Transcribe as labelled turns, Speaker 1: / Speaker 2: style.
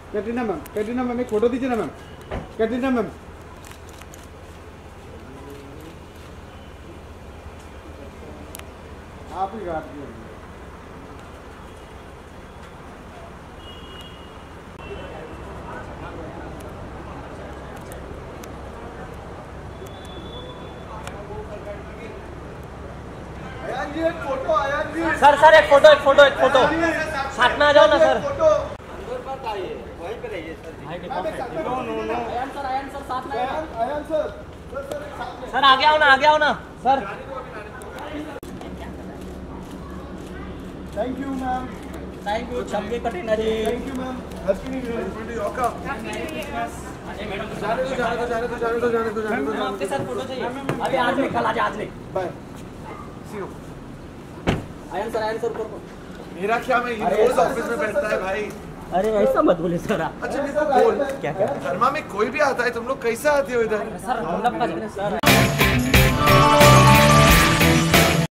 Speaker 1: Katrina ma'am एक photo दीजिए ना मैम। कैटरीना मैम आप ही काट दिए। अयान जी एक फोटो, अयान जी
Speaker 2: सर एक फोटो साथ में आ जाओ ना सर।
Speaker 3: अंदर मत आइए, वहीं पे रहिए सर।
Speaker 1: नो
Speaker 2: अयान सर साथ में
Speaker 1: अयान
Speaker 2: सर आगे आओ ना sir.
Speaker 1: Thank you ma'am.
Speaker 2: Thank you छब्बी कटिना जी।
Speaker 1: Thank you ma'am. Happy new year. जाने दो।
Speaker 2: आपके साथ फोटो चाहिए अभी, आज नहीं कल आज नहीं।
Speaker 1: Bye see you.
Speaker 2: Ayaan sir
Speaker 1: मेरा क्या, मैं रोज ऑफिस में बैठता है भाई।
Speaker 2: अरे ऐसा मत बोले सर आप।
Speaker 1: अच्छा मेरे को बोल,
Speaker 2: क्या
Speaker 1: धर्मा में कोई भी आता है, तुम लोग कैसे आते हो इधर?
Speaker 2: सर